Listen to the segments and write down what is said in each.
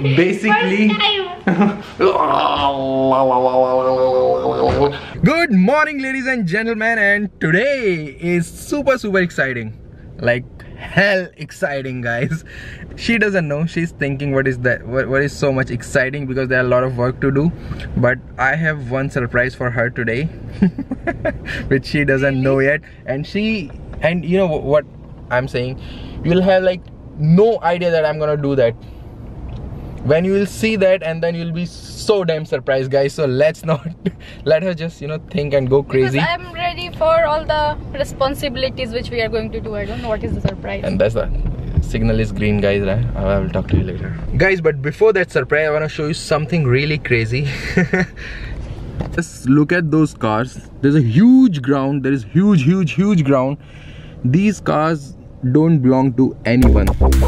basically good morning ladies and gentlemen, and today is super exciting, like hell exciting, guys. She doesn't know, she's thinking what is that, what is so much exciting, because there are a lot of work to do. But I have one surprise for her today which she doesn't know yet, and you know what I'm saying, you'll have like no idea that I'm gonna do that. When you will see that, and then you'll be so damn surprised, guys. So let's not let her just, you know, think and go crazy. Because I'm ready for all the responsibilities which we are going to do. I don't know what is the surprise. And that's the signal is green, guys, right? I will talk to you later, guys. But before that surprise, I want to show you something really crazy. Just look at those cars. There's a huge ground. There is huge ground. These cars don't belong to anyone.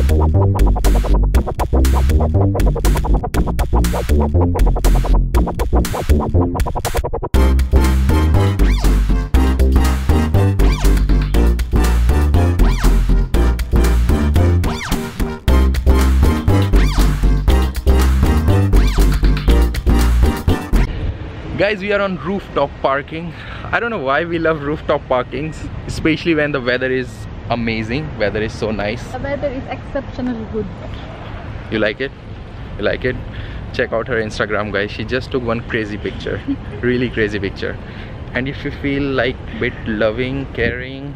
Guys, we are on rooftop parking. I don't know why we love rooftop parkings, especially when the weather is amazing. Weather is so nice. The weather is exceptionally good. You like it? You like it? Check out her Instagram, guys. She just took one crazy picture. Really crazy picture. And if you feel like a bit loving, caring,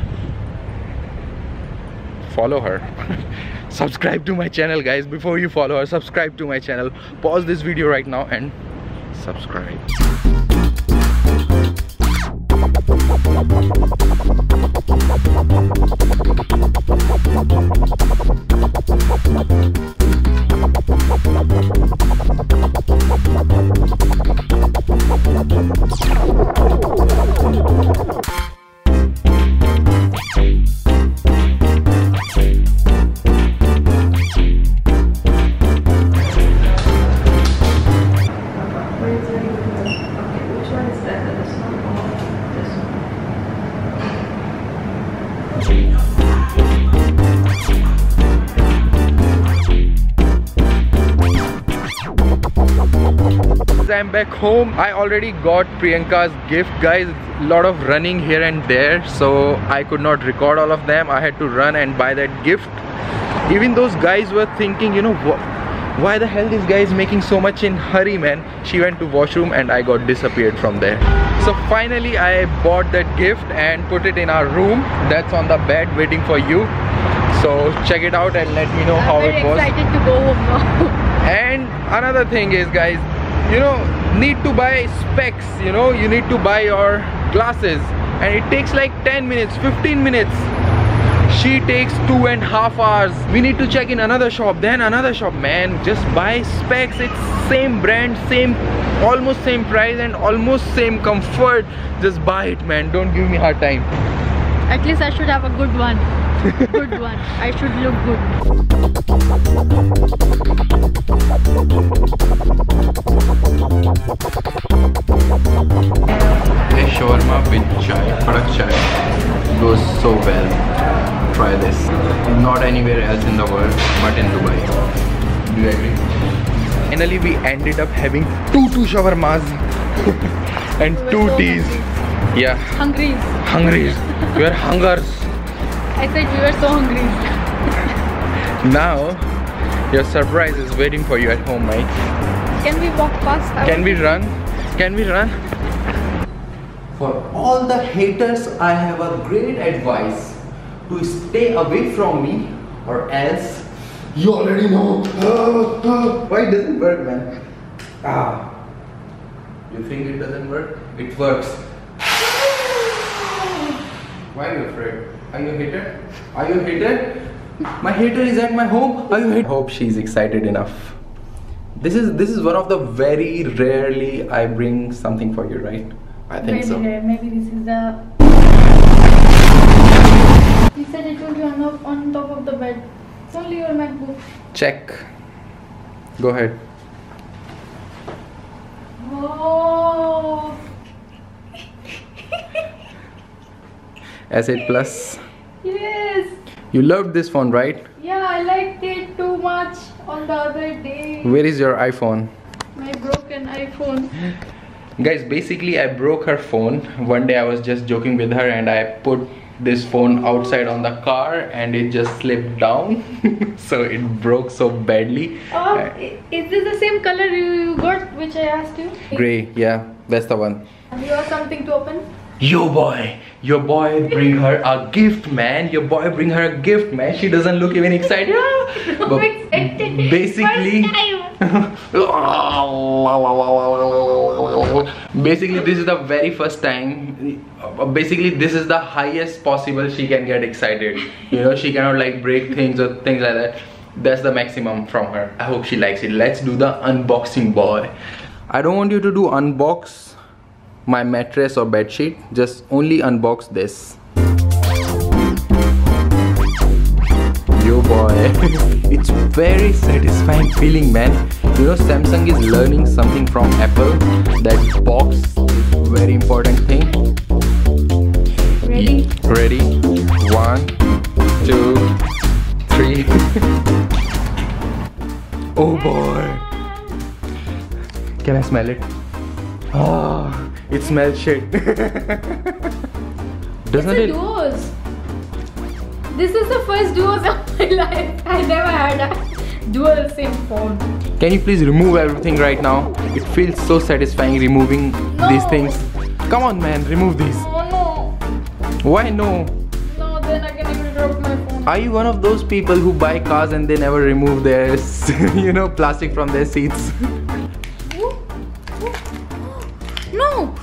follow her. Subscribe to my channel, guys. Before you follow her, subscribe to my channel. Pause this video right now and subscribe. I'm back home. I already got Priyanka's gift, guys. A lot of running here and there, so I could not record all of them. I had to run and buy that gift. Even those guys were thinking, you know, why the hell this guy is making so much in hurry, man. She went to washroom and I got disappeared from there. So finally I bought that gift and put it in our room. That's on the bed waiting for you. So check it out and let me know how it was. I'm very excited to go home now. And another thing is, guys, you know, need to buy specs, you know, you need to buy your glasses, and it takes like 10 minutes, 15 minutes. She takes 2.5 hours. We need to check in another shop, then another shop. Man, just buy specs. It's same brand, same, almost same price and almost same comfort. Just buy it, man. Don't give me hard time. At least I should have a good one. Good one. I should look good. A shawarma with chai, kadak chai, goes so well. Try this. Not anywhere else in the world, but in Dubai. Do you agree? Finally, we ended up having two shawarmas and two teas. Hungry. Yeah. Hungry. We are hungers. I said we were so hungry. Now, your surprise is waiting for you at home, mate. Can we walk fast? Can we run? Can we run? For all the haters, I have a great advice. To stay away from me, or else you already know. Why it doesn't work, man? You think it doesn't work? It works. Why are you afraid? Are you a hater? Are you a hater? My hater is at my home. Are you a hater? I hope she's excited enough. This is one of the very rarely I bring something for you, right? I think maybe so. Maybe this is the. He said it will be on top of the bed. It's only your MacBook. Check. Go ahead. Oh. S8 Plus. Yes. You loved this phone, right? Yeah, I liked it too much. On the other day, Where is your iPhone? my broken iPhone. Guys, basically I broke her phone. One day I was just joking with her and I put this phone outside on the car and it just slipped down. So it broke so badly. Oh, is this the same color you got which I asked you? Grey, yeah, that's the one. You have something to open? Your boy bring her a gift, man. Your boy bring her a gift, man. She doesn't look even excited. But excited. basically basically this is the very first time. Basically this is the highest possible she can get excited. You know, she cannot like break things or things like that. That's the maximum from her. I hope she likes it. Let's do the unboxing, boy. I don't want you to do unbox my mattress or bed sheet, just only unbox this. Yo boy. It's very satisfying feeling, man. You know, Samsung is learning something from Apple. That box is very important thing. Ready? Ready? 1, 2, 3. Oh boy. Can I smell it? Oh, it smells shit. Doesn't it? Duos. This is the first duos of my life. I never had a dual SIM phone. Can you please remove everything right now? It feels so satisfying removing these things. Come on, man, remove these. Oh no. Why no? No, then again I will drop my phone. Are you one of those people who buy cars and they never remove their, you know, plastic from their seats? No.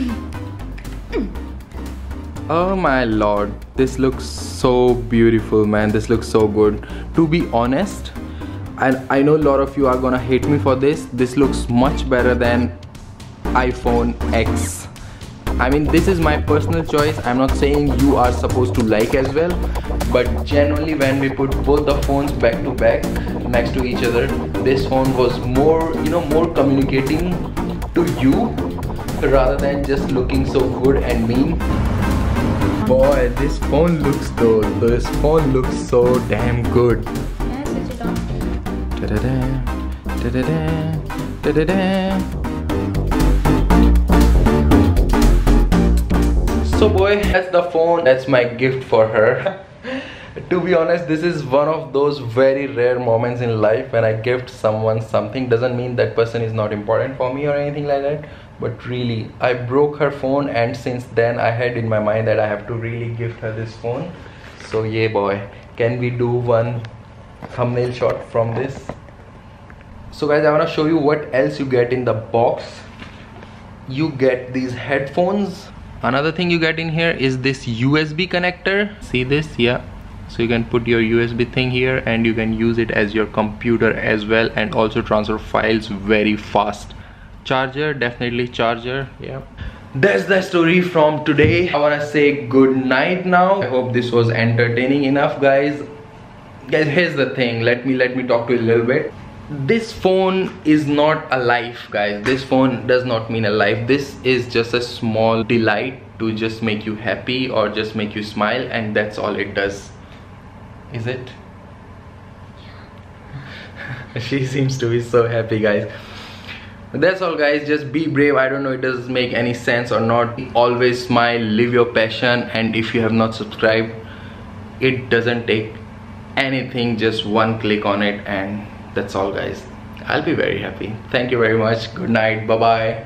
Oh my lord, this looks so beautiful, man. This looks so good. To be honest, and I know a lot of you are gonna hate me for this, this looks much better than iPhone X. I mean, this is my personal choice. I'm not saying you are supposed to like as well, but generally when we put both the phones back to back next to each other, this phone was more, you know, more communicating to you rather than just looking so good and mean. Boy, this phone looks good. This phone looks so damn good. Yeah, switch it on. Da-da-da, da-da-da, da-da-da. So boy, that's the phone. That's my gift for her. To be honest, this is one of those very rare moments in life when I gift someone something. Doesn't mean that person is not important for me or anything like that, but really I broke her phone, and since then I had in my mind that I have to really gift her this phone. So yeah boy, can we do one thumbnail shot from this? So guys, I want to show you what else you get in the box. You get these headphones. Another thing you get in here is this USB connector. See this? Yeah. So you can put your USB thing here and you can use it as your computer as well, and also transfer files very fast. Charger, definitely charger. Yeah. That's the story from today. I want to say good night now. I hope this was entertaining enough, guys. Guys, here's the thing. Let me talk to you a little bit. This phone is not a life, guys. This phone does not mean a life. This is just a small delight to just make you happy or just make you smile, and that's all it does. Is it? She seems to be so happy, guys. That's all, guys. Just be brave. I don't know, it does make any sense or not. Always smile, live your passion, and if you have not subscribed, it doesn't take anything, just one click on it, and that's all, guys. I'll be very happy. Thank you very much. Good night. Bye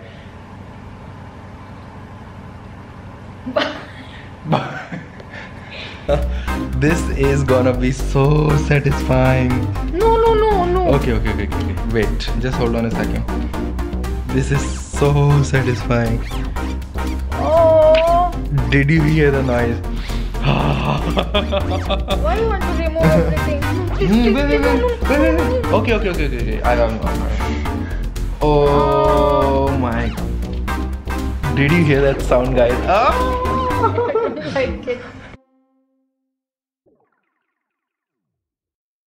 bye. This is gonna be so satisfying. No. Okay. Wait, just hold on a second. This is so satisfying. Oh. Did you hear the noise? Why you want to remove everything? Wait. Okay. I don't know. Oh my. Did you hear that sound, guys? Oh. I like it.